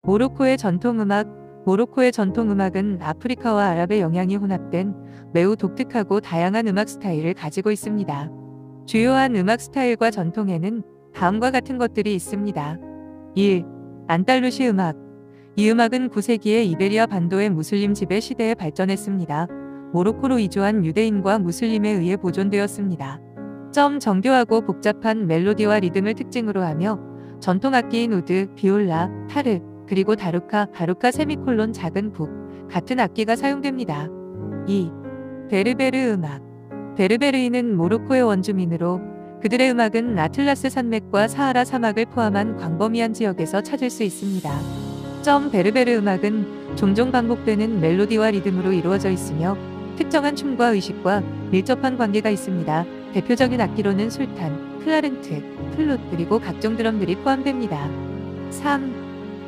모로코의 전통음악. 모로코의 전통음악은 아프리카와 아랍의 영향이 혼합된 매우 독특하고 다양한 음악 스타일을 가지고 있습니다. 주요한 음악 스타일과 전통에는 다음과 같은 것들이 있습니다. 1. 안달루시 음악. 이 음악은 9세기의 이베리아 반도의 무슬림 지배 시대에 발전했습니다. 모로코로 이주한 유대인과 무슬림에 의해 보존되었습니다. 정교하고 복잡한 멜로디와 리듬을 특징으로 하며 전통악기인 우드, 비올라, 타르, 그리고 다루카, 작은 북 같은 악기가 사용됩니다. 2. 베르베르 음악. 베르베르인은 모로코의 원주민으로 그들의 음악은 아틀라스 산맥과 사하라 사막을 포함한 광범위한 지역에서 찾을 수 있습니다. 베르베르 음악은 종종 반복되는 멜로디와 리듬으로 이루어져 있으며 특정한 춤과 의식과 밀접한 관계가 있습니다. 대표적인 악기로는 술탄, 클라른트, 플룻 그리고 각종 드럼들이 포함됩니다. 3.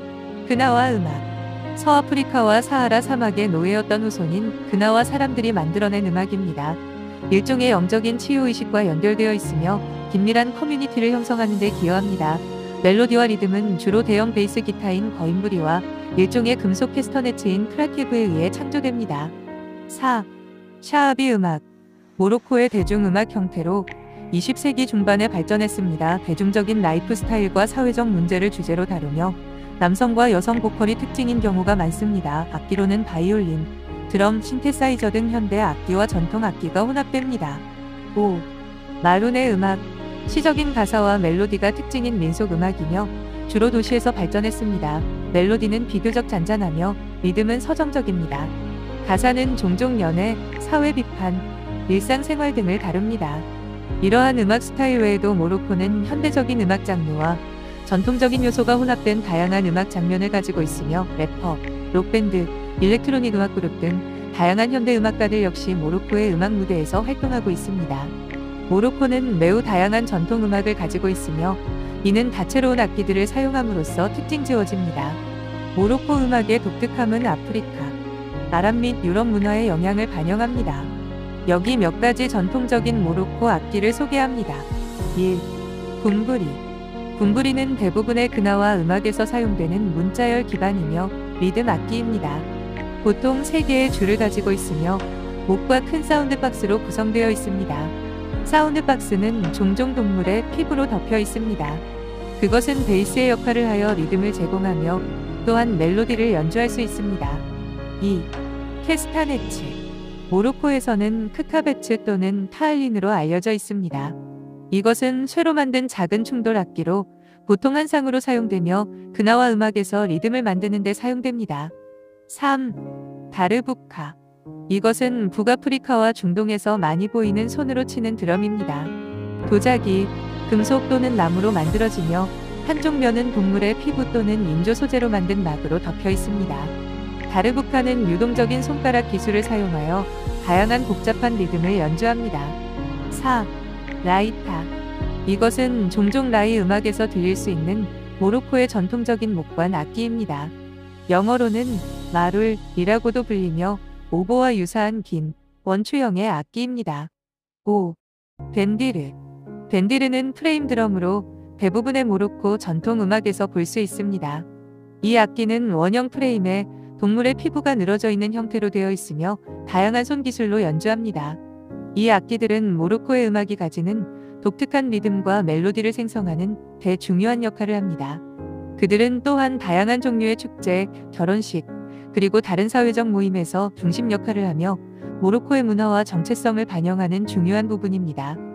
그나와 음악. 서아프리카와 사하라 사막의 노예였던 후손인 그나와 사람들이 만들어낸 음악입니다. 일종의 영적인 치유의식과 연결되어 있으며 긴밀한 커뮤니티를 형성하는 데 기여합니다. 멜로디와 리듬은 주로 대형 베이스 기타인 거인부리와 일종의 금속 캐스터네츠인 크라키브에 의해 창조됩니다. 4. 샤아비 음악. 모로코의 대중음악 형태로 20세기 중반에 발전했습니다. 대중적인 라이프 스타일과 사회적 문제를 주제로 다루며 남성과 여성 보컬이 특징인 경우가 많습니다. 악기로는 바이올린, 드럼, 신테사이저 등 현대 악기와 전통 악기가 혼합됩니다. 5. 마룬의 음악. 시적인 가사와 멜로디가 특징인 민속 음악이며 주로 도시에서 발전했습니다. 멜로디는 비교적 잔잔하며 리듬은 서정적입니다. 가사는 종종 연애, 사회 비판, 일상생활 등을 다룹니다. 이러한 음악 스타일 외에도 모로코는 현대적인 음악 장르와 전통적인 요소가 혼합된 다양한 음악 장면을 가지고 있으며 래퍼, 록밴드, 일렉트로닉 음악 그룹 등 다양한 현대 음악가들 역시 모로코의 음악 무대에서 활동하고 있습니다. 모로코는 매우 다양한 전통 음악을 가지고 있으며 이는 다채로운 악기들을 사용함으로써 특징지어집니다. 모로코 음악의 독특함은 아프리카, 아랍 및 유럽 문화의 영향을 반영합니다. 여기 몇 가지 전통적인 모로코 악기를 소개합니다. 1. 군부리. 군부리는 대부분의 그나와 음악에서 사용되는 문자열 기반이며 리듬 악기입니다. 보통 3개의 줄을 가지고 있으며 목과 큰 사운드 박스로 구성되어 있습니다. 사운드 박스는 종종 동물의 피부로 덮여 있습니다. 그것은 베이스의 역할을 하여 리듬을 제공하며 또한 멜로디를 연주할 수 있습니다. 2. 캐스타네츠. 모로코에서는 크카베츠 또는 타알린으로 알려져 있습니다. 이것은 쇠로 만든 작은 충돌 악기로 보통 한 쌍으로 사용되며 그나와 음악에서 리듬을 만드는 데 사용됩니다. 3. 다르부카. 이것은 북아프리카와 중동에서 많이 보이는 손으로 치는 드럼입니다. 도자기, 금속 또는 나무로 만들어지며 한쪽 면은 동물의 피부 또는 인조 소재로 만든 막으로 덮여 있습니다. 다르부카는 유동적인 손가락 기술을 사용하여 다양한 복잡한 리듬을 연주합니다. 4. 라이타. 이것은 종종 라이 음악에서 들릴 수 있는 모로코의 전통적인 목관 악기입니다. 영어로는 마룰이라고도 불리며 오보와 유사한 긴, 원추형의 악기입니다. 5. 벤디르. 벤디르는 프레임 드럼으로 대부분의 모로코 전통 음악에서 볼 수 있습니다. 이 악기는 원형 프레임에 동물의 피부가 늘어져 있는 형태로 되어 있으며 다양한 손기술로 연주합니다. 이 악기들은 모로코의 음악이 가지는 독특한 리듬과 멜로디를 생성하는 대중요한 역할을 합니다. 그들은 또한 다양한 종류의 축제, 결혼식, 그리고 다른 사회적 모임에서 중심 역할을 하며 모로코의 문화와 정체성을 반영하는 중요한 부분입니다.